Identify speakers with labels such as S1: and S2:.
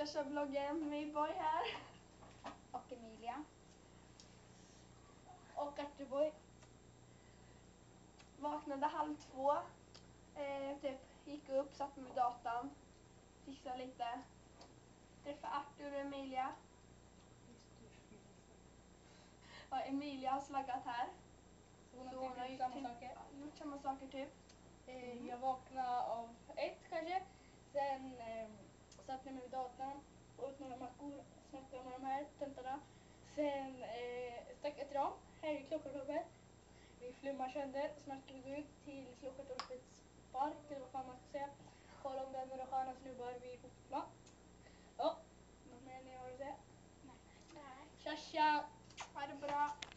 S1: kör vloggen med Boy här.
S2: Och Emilia.
S1: Och Arturboy. Vaknade 1:30. Typ gick upp, satt med datan. Fixade lite. Träffade Artur och Emilia. Ja, Emilia har slaggat här.
S3: Så hon har gjort samma saker.
S1: Gjort samma saker typ.
S3: Jag vaknade av 1 kanske. Sen satt jag med datorn och åt några mackor. Snackade med de här töntarna. Sen stack jag till dem. Här är Klockartorpet. Vi flummar sönder. Snart ska vi gå ut till Klockartorpets park. Eller vad fan man ska säga. Kolla om det är några sköna snubbar vid fotbollsplan. Ja, något mer ni har att säga?
S2: Nej.
S3: Tja tja!
S1: Ha det bra.